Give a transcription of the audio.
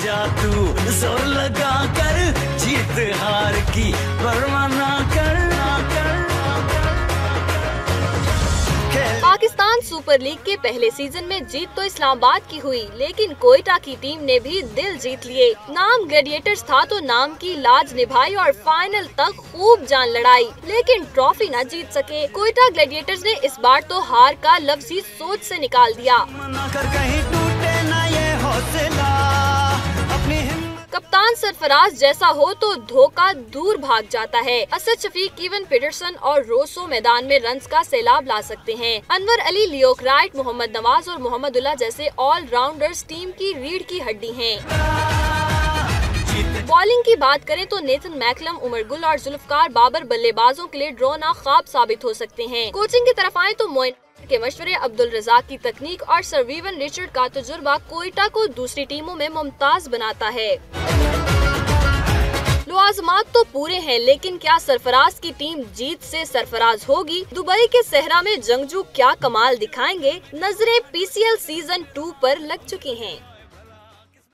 जा तू जोर लगा कर, जीत हार की परवाह ना कर, ना कर। पाकिस्तान सुपर लीग के पहले सीजन में जीत तो इस्लामाबाद की हुई, लेकिन कोयटा की टीम ने भी दिल जीत लिए। नाम ग्लैडिएटर्स था तो नाम की लाज निभाई और फाइनल तक खूब जान लड़ाई, लेकिन ट्रॉफी न जीत सके। कोयटा ग्लैडिएटर्स ने इस बार तो हार का लफ्ज ही सोच से निकाल दिया। कप्तान सरफराज जैसा हो तो धोखा दूर भाग जाता है। असद शफीक, कीवन पीटरसन और रोसो मैदान में रन्स का सैलाब ला सकते हैं। अनवर अली, लियोक राइट, मोहम्मद नवाज और मोहम्मदुल्लाह जैसे ऑलराउंडर्स टीम की रीढ़ की हड्डी हैं। बॉलिंग की बात करें तो नेथन मैकलम, उमर गुल और जुल्फकार बाबर बल्लेबाजों के लिए ड्रॉ ना ख्वाब साबित हो सकते हैं। कोचिंग की तरफ आए तो मोइन के मशवरे, अब्दुल रज़ाक की तकनीक और सर वीवन रिचर्ड का तजुर्बा कोयटा को दूसरी टीमों में मुमताज बनाता है। लवाज़मात तो पूरे हैं, लेकिन क्या सरफराज की टीम जीत से सरफराज होगी? दुबई के सहरा में जंगजू क्या कमाल दिखाएंगे? नजरें PCL सीजन 2 पर लग चुकी हैं।